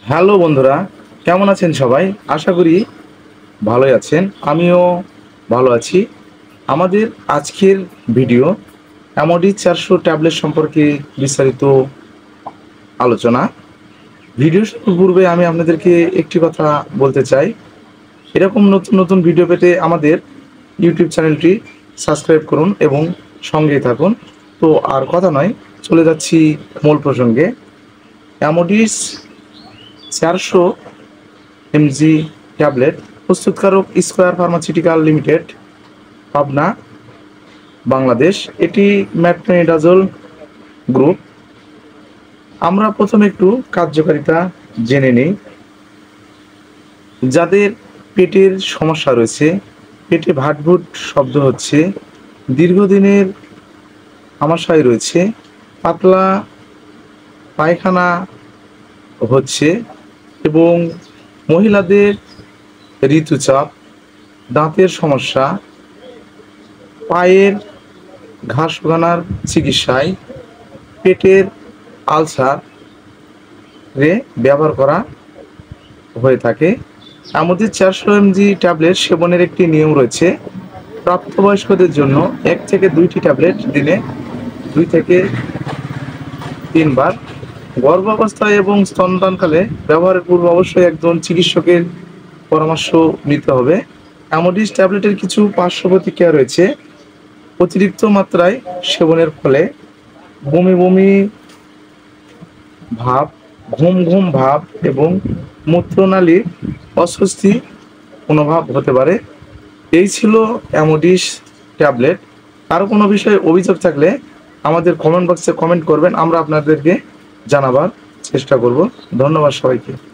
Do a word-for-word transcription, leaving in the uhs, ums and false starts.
Hello বন্ধুরা, কেমন আছেন সবাই? আশা করি ভালোই আছেন। আমিও ভালো আছি। আমাদের আজকের ভিডিও অ্যামোডি চারশো ট্যাবলেট সম্পর্কে বিস্তারিত আলোচনা। ভিডিও শুরুর পূর্বে আমি আপনাদেরকে একটি কথা বলতে চাই, এরকম নতুন নতুন ভিডিও পেতে আমাদের ইউটিউব চ্যানেলটি সাবস্ক্রাইব করুন এবং সঙ্গেই থাকুন। তো আর কথা নয়, চলে যাচ্ছি মূল প্রসঙ্গে। অ্যামোডিস চারশো এমজি ট্যাবলেট প্রস্তুতকারক Square Pharmaceutical Limited, Pabna, Bangladesh. এটি মেট্রোনিডাজোল গ্রুপ। আমরা প্রথমে একটু কার্যকারিতা জেনে নিই। যাদের পেটের সমস্যা রয়েছে, পেটে ভাটভুট শব্দ হচ্ছে, দীর্ঘদিনের আমাশয় রয়েছে, পাতলা পায়খানা হচ্ছে এবং মহিলাদের ঋতুচাপ, দাঁতের সমস্যা, পায়ের ঘাস শুকানোর চিকিৎসায়, পেটের আলসারে ব্যবহার করা হয়ে থাকে। আমাদের চারশো এমজি ট্যাবলেট সেবনের একটি নিয়ম রয়েছে। প্রাপ্তবয়স্কদের জন্য এক থেকে দুইটি ট্যাবলেট দিনে দুই থেকে তিনবার। গর্ভাবস্থায় এবং স্তনদানকালে ব্যবহারের পূর্বে অবশ্যই একজন চিকিৎসকের পরামর্শ নিতে হবে। অ্যামোডিস ট্যাবলেটের কিছু পার্শ্ব প্রতিক্রিয়া রয়েছে। অতিরিক্ত মাত্রায় সেবনের ফলে বমি বমি ভাব, ঘুম ঘুম ভাব এবং মূত্রনালীর অস্বস্তি অনুভব হতে পারে। এই ছিল অ্যামোডিস ট্যাবলেট। আরও কোনো বিষয়ে অভিযোগ থাকলে আমাদের কমেন্ট বক্সে কমেন্ট করবেন, আমরা আপনাদেরকে জানাবার চেষ্টা করব। ধন্যবাদ সবাইকে।